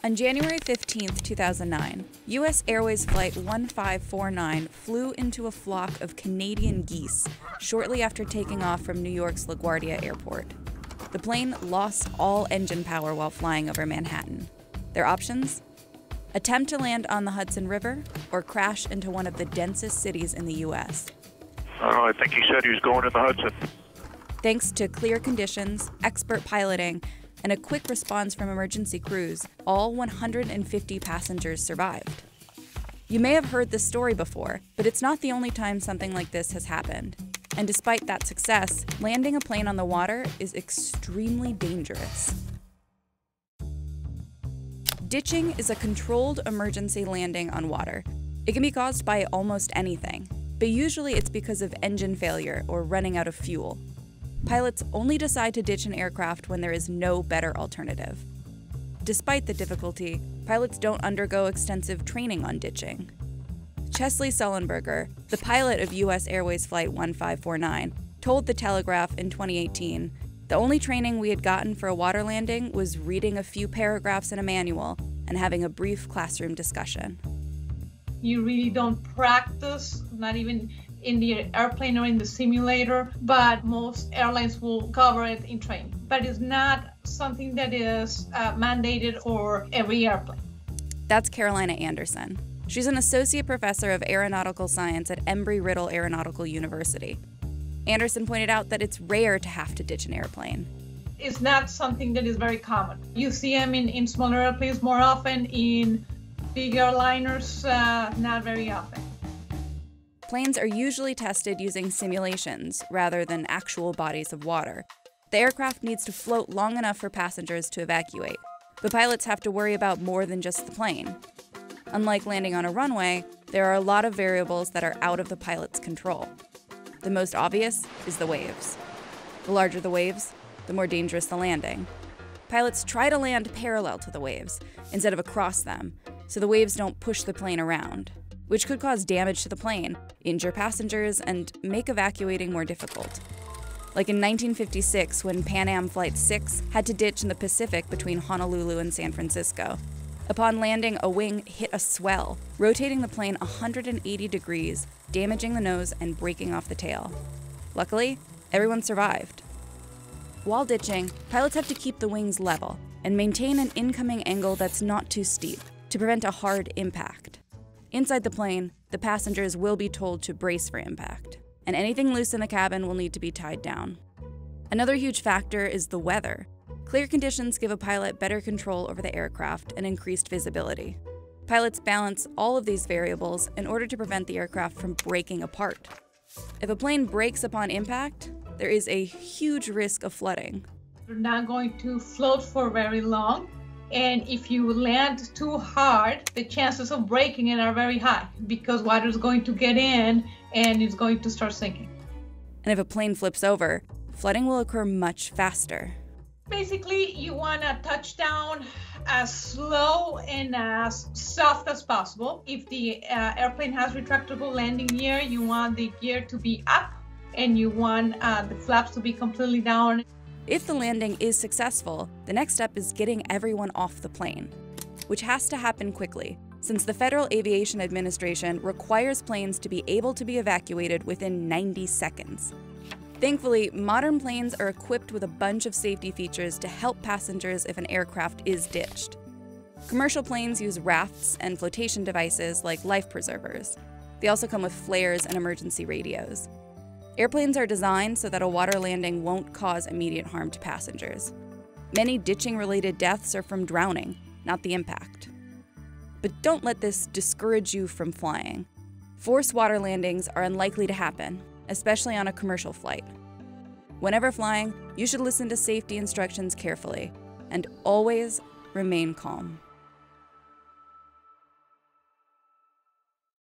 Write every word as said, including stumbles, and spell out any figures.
On January fifteenth, two thousand nine, U S Airways Flight one five four nine flew into a flock of Canadian geese shortly after taking off from New York's LaGuardia Airport. The plane lost all engine power while flying over Manhattan. Their options? Attempt to land on the Hudson River or crash into one of the densest cities in the U S. Oh, I think he said he was going in the Hudson. Thanks to clear conditions, expert piloting, and a quick response from emergency crews, all one hundred fifty passengers survived. You may have heard this story before, but it's not the only time something like this has happened. And despite that success, landing a plane on the water is extremely dangerous. Ditching is a controlled emergency landing on water. It can be caused by almost anything, but usually it's because of engine failure or running out of fuel. Pilots only decide to ditch an aircraft when there is no better alternative. Despite the difficulty, pilots don't undergo extensive training on ditching. Chesley Sullenberger, the pilot of U S Airways Flight one five four nine, told The Telegraph in twenty eighteen, "The only training we had gotten for a water landing was reading a few paragraphs in a manual and having a brief classroom discussion." You really don't practice, not even in the airplane or in the simulator, but most airlines will cover it in training. But it's not something that is uh, mandated for every airplane. That's Carolina Anderson. She's an associate professor of aeronautical science at Embry-Riddle Aeronautical University. Anderson pointed out that it's rare to have to ditch an airplane. It's not something that is very common. You see them in, in smaller airplanes more often, in big airliners, uh, not very often. Planes are usually tested using simulations rather than actual bodies of water. The aircraft needs to float long enough for passengers to evacuate, but pilots have to worry about more than just the plane. Unlike landing on a runway, there are a lot of variables that are out of the pilot's control. The most obvious is the waves. The larger the waves, the more dangerous the landing. Pilots try to land parallel to the waves instead of across them, so the waves don't push the plane around, which could cause damage to the plane, injure passengers, and make evacuating more difficult. Like in nineteen fifty-six, when Pan Am Flight six had to ditch in the Pacific between Honolulu and San Francisco. Upon landing, a wing hit a swell, rotating the plane one hundred eighty degrees, damaging the nose and breaking off the tail. Luckily, everyone survived. While ditching, pilots have to keep the wings level and maintain an incoming angle that's not too steep to prevent a hard impact. Inside the plane, the passengers will be told to brace for impact, and anything loose in the cabin will need to be tied down. Another huge factor is the weather. Clear conditions give a pilot better control over the aircraft and increased visibility. Pilots balance all of these variables in order to prevent the aircraft from breaking apart. If a plane breaks upon impact, there is a huge risk of flooding. You're not going to float for very long, and if you land too hard, the chances of breaking it are very high because water is going to get in and it's going to start sinking. And if a plane flips over, flooding will occur much faster. Basically, you want to touch down as slow and as soft as possible. If the uh, airplane has retractable landing gear, you want the gear to be up and you want uh, the flaps to be completely down. If the landing is successful, the next step is getting everyone off the plane, which has to happen quickly, since the Federal Aviation Administration requires planes to be able to be evacuated within ninety seconds. Thankfully, modern planes are equipped with a bunch of safety features to help passengers if an aircraft is ditched. Commercial planes use rafts and flotation devices like life preservers. They also come with flares and emergency radios. Airplanes are designed so that a water landing won't cause immediate harm to passengers. Many ditching-related deaths are from drowning, not the impact. But don't let this discourage you from flying. Forced water landings are unlikely to happen, especially on a commercial flight. Whenever flying, you should listen to safety instructions carefully and always remain calm.